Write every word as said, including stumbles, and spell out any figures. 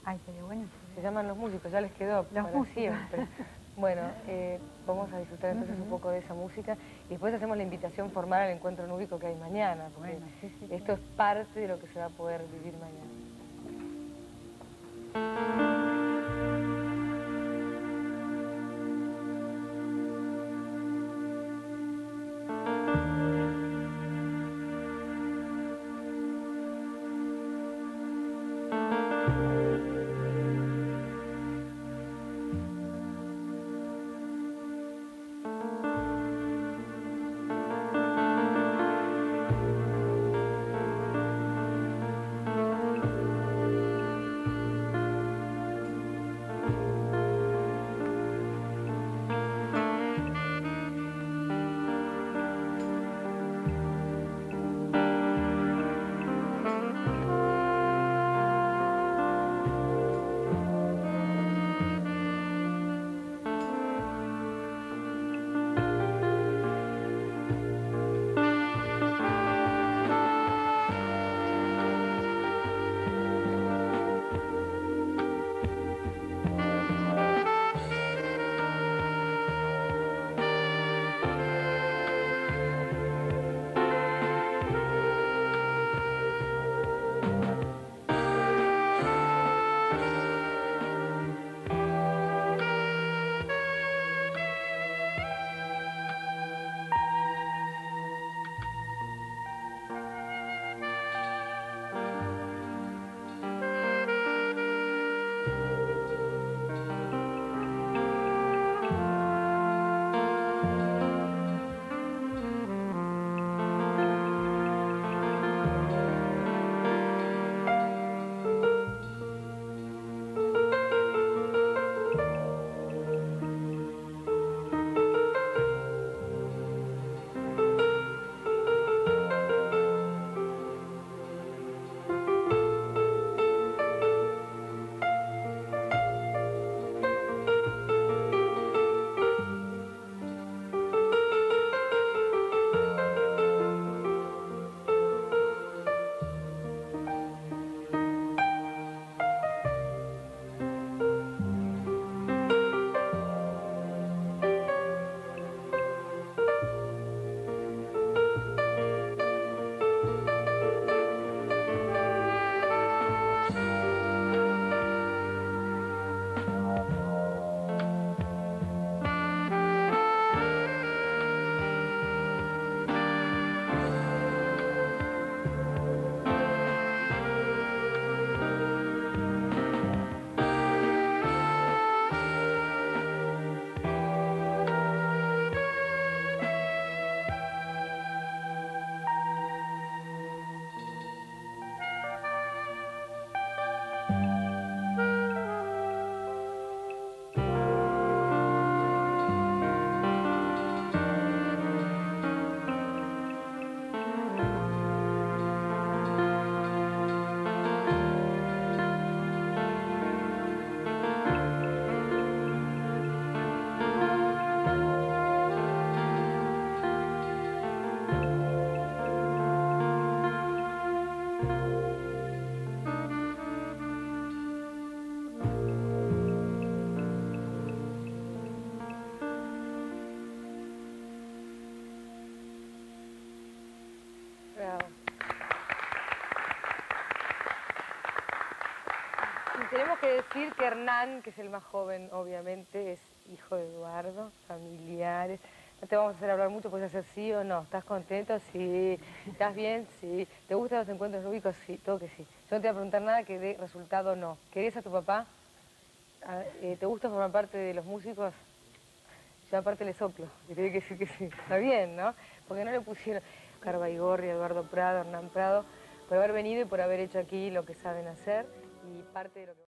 Ay, sería buenísimo. Se llaman Los Músicos, ya les quedó Los para Músicos. siempre. Bueno, eh, vamos a disfrutar entonces Uh-huh. un poco de esa música y después hacemos la invitación formal al encuentro núbico que hay mañana, porque Bueno, sí, sí, esto sí. es parte de lo que se va a poder vivir mañana. Bravo. Y tenemos que decir que Hernán, que es el más joven, obviamente, es hijo de Eduardo, familiares. No te vamos a hacer hablar mucho, puedes hacer sí o no. ¿Estás contento? Sí. ¿Estás bien? Sí. ¿Te gustan los encuentros núbicos? Sí, todo que sí. Yo no te voy a preguntar nada que dé resultado no. ¿Querés a tu papá? A- eh, ¿Te gusta formar parte de los músicos? Yo aparte le soplo, y tiene que decir que sí. Está bien, ¿no? Porque no le pusieron Carbaigorri, Eduardo Prado, Hernán Prado, por haber venido y por haber hecho aquí lo que saben hacer y parte de lo que...